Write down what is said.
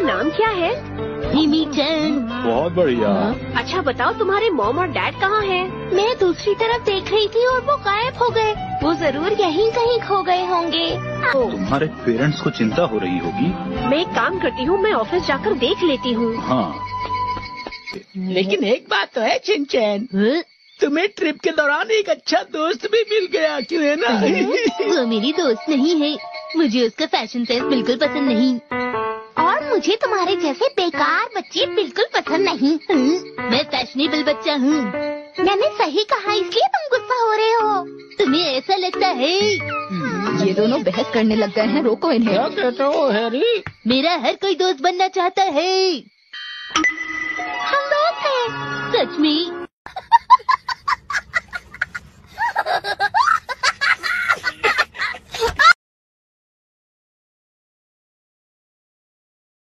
नाम क्या है? हिमी-चैन। बहुत बढ़िया। अच्छा बताओ, तुम्हारे मॉम और डैड कहाँ हैं? मैं दूसरी तरफ देख रही थी और वो गायब हो गए। वो जरूर यहीं कहीं खो गए होंगे। तुम्हारे पेरेंट्स को चिंता हो रही होगी। मैं एक काम करती हूँ, मैं ऑफिस जाकर देख लेती हूँ। हाँ, लेकिन एक बात तो है चिंचैन, तुम्हें ट्रिप के दौरान एक अच्छा दोस्त भी मिल गया, क्यों है ना? वो मेरी दोस्त नहीं है, मुझे उसका फैशन सेंस बिल्कुल पसंद नहीं। और मुझे तुम्हारे जैसे बेकार बच्चे बिल्कुल पसंद नहीं। मैं फैशनेबल बच्चा हूँ। मैंने सही कहा, इसलिए तुम गुस्सा हो रहे हो। तुम्हें ऐसा लगता है? ये दोनों बहस करने लग गए हैं, रोको इन्हें। क्या कहते हो हैरी? मेरा हर कोई दोस्त बनना चाहता है। हम दोस्त हैं। सच में?